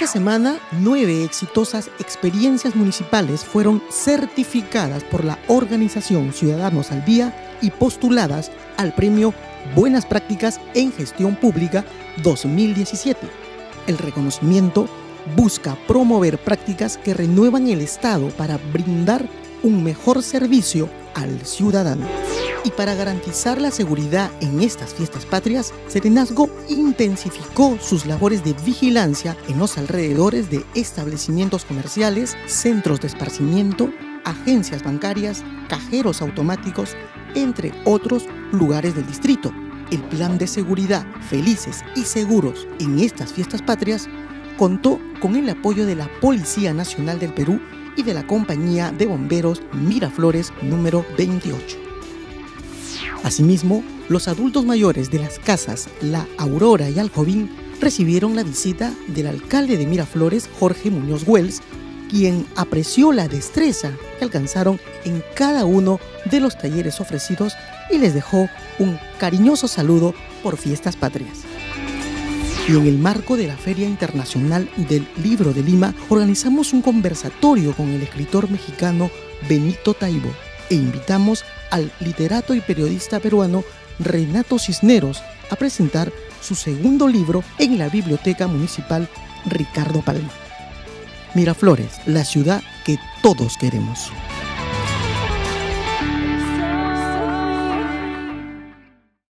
Esta semana, 9 exitosas experiencias municipales fueron certificadas por la organización Ciudadanos al Día y postuladas al premio Buenas Prácticas en Gestión Pública 2017. El reconocimiento busca promover prácticas que renuevan el Estado para brindar un mejor servicio al ciudadano. Y para garantizar la seguridad en estas fiestas patrias, Serenazgo intensificó sus labores de vigilancia en los alrededores de establecimientos comerciales, centros de esparcimiento, agencias bancarias, cajeros automáticos, entre otros lugares del distrito. El plan de seguridad Felices y Seguros en estas fiestas patrias contó con el apoyo de la Policía Nacional del Perú y de la Compañía de Bomberos Miraflores número 28. Asimismo, los adultos mayores de las casas La Aurora y Alcovín recibieron la visita del alcalde de Miraflores, Jorge Muñoz Wells, quien apreció la destreza que alcanzaron en cada uno de los talleres ofrecidos y les dejó un cariñoso saludo por Fiestas Patrias. Y en el marco de la Feria Internacional del Libro de Lima, organizamos un conversatorio con el escritor mexicano Benito Taibo e invitamos al literato y periodista peruano Renato Cisneros a presentar su segundo libro en la Biblioteca Municipal Ricardo Palma. Miraflores, la ciudad que todos queremos.